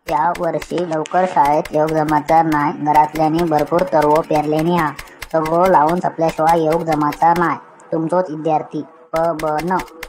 या वर्षी लवकर शाळेत येऊक जमाचा नाय, घरातल्यांनी भरपूर तरवो पेरलेनी हा. सगळो लावून संपल्याशिवाय येऊक जमाचा नाय. तुमचोच विद्यार्थी प.ब.न.